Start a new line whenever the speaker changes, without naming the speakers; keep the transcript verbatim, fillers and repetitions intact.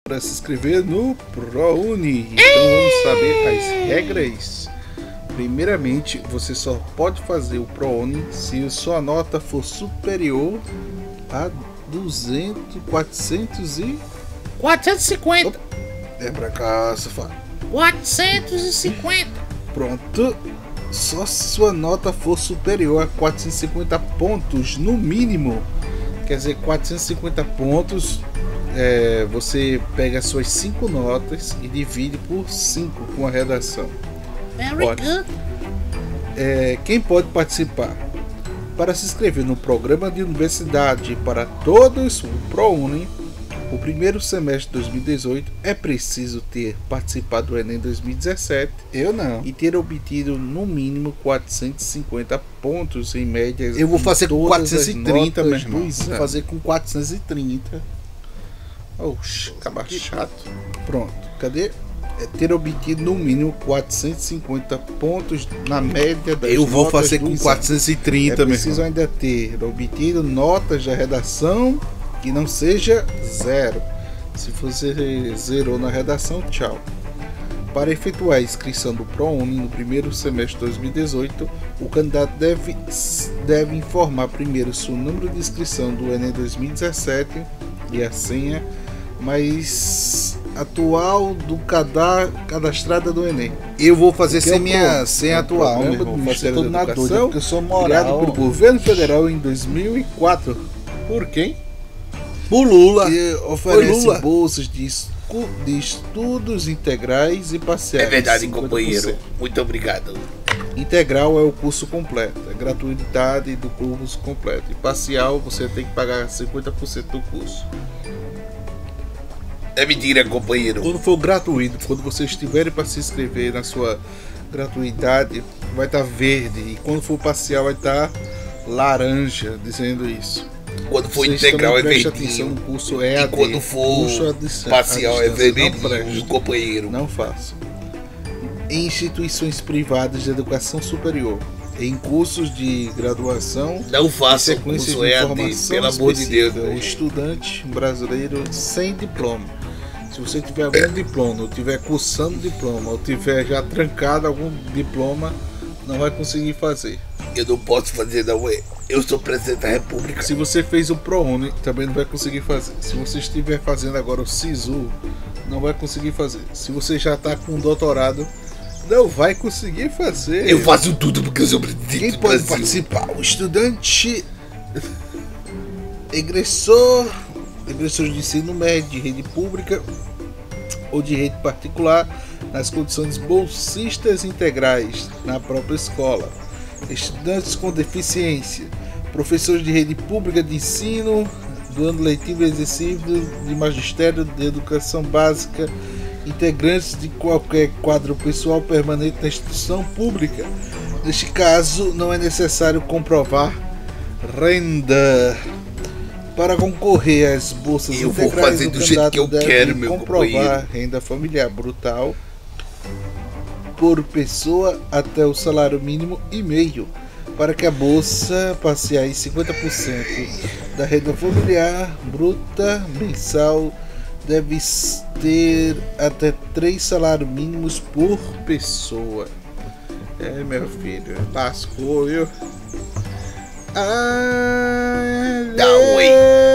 para se inscrever no ProUni. Então vamos saber as regras. Primeiramente, você só pode fazer o ProUni se sua nota for superior a duzentos, quatrocentos e...
quatrocentos e cinquenta.
É pra cá, safado.
quatrocentos e cinquenta.
Pronto. Só se sua nota for superior a quatrocentos e cinquenta pontos, no mínimo. Quer dizer, quatrocentos e cinquenta pontos, é, você pega as suas cinco notas e divide por cinco com a redação.
Very
Pode.
good.
É, quem pode participar? Para se inscrever no programa de universidade para todos o ProUni, o primeiro semestre de dois mil e dezoito, é preciso ter participado do Enem dois mil e dezessete.
Eu não.
E ter obtido no mínimo quatrocentos e cinquenta pontos em média.
Eu vou fazer com quatrocentos e trinta, meu irmão.
Vou fazer com quatrocentos e trinta. Oxe, acaba chato. Pronto, cadê? É ter obtido no mínimo quatrocentos e cinquenta pontos na média das
Eu vou
notas
fazer
do
com
exame.
quatrocentos e trinta,
É
meu
preciso
irmão.
ainda ter obtido notas da redação que não seja zero. Se você zerou na redação, tchau. Para efetuar a inscrição do ProUni no primeiro semestre de dois mil e dezoito, o candidato deve, deve informar primeiro seu número de inscrição do Enem dois mil e dezessete e a senha mais atual do cadar, cadastrada do Enem.
Eu vou fazer
Porque
sem
é o
minha
pro-
senha
é o
atual,
programa
meu
do
irmão. Vai ser
Ministério
todo
da
na dúvida,
Educação,
porque eu sou
criado
moral.
pelo governo federal em dois mil e quatro. Por quem?
O Lula.
Que oferece
Lula.
bolsas de, escu- de estudos integrais e parciais.
É verdade,
cinquenta por
companheiro.
cento.
Muito obrigado.
Integral é o curso completo, é gratuidade do curso completo. E parcial você tem que pagar cinquenta por cento do curso.
É mentira, companheiro.
Quando for gratuito, quando vocês estiverem para se inscrever na sua gratuidade, vai estar verde. E quando for parcial, vai estar laranja, dizendo isso.
Quando for
Vocês
integral é
também prestem atenção
verdinho.
no curso E A D.
E quando for
curso à dis- à
parcial é
distância. Não
vermelhinho,
presta.
companheiro.
Não façam. Em instituições privadas de educação superior, em cursos de graduação,
Não
em
faça o
sequência
curso
de
E A D,
informação
pelo amor de Deus.
específica, o estudante brasileiro sem diploma. Se você tiver algum diploma, ou tiver cursando diploma, ou tiver já trancado algum diploma, não vai conseguir fazer.
Eu não posso fazer, não. é. Eu sou presidente da República.
Se você fez o ProUni, também não vai conseguir fazer. Se você estiver fazendo agora o SISU, não vai conseguir fazer. Se você já está com um doutorado, não vai conseguir fazer.
Eu faço tudo porque eu sou presidente
Quem
do
pode
Brasil.
participar? O estudante egressor, egressor de ensino médio, de rede pública ou de rede particular, nas condições bolsistas integrais na própria escola. Estudantes com deficiência, professores de rede pública de ensino, do ano letivo exercício de magistério de educação básica, integrantes de qualquer quadro pessoal permanente na instituição pública. Neste caso, não é necessário comprovar renda. Para concorrer às bolsas
Eu vou
integrais,
fazer
o
do jeito
candidato
que eu
deve
quero, meu
comprovar
companheiro.
renda familiar brutal por pessoa até o salário mínimo e meio, para que a bolsa passe em cinquenta por cento da renda familiar bruta mensal. Deve ter até três salários mínimos por pessoa. É, meu filho, lascou, viu? Ah,
Dá oi.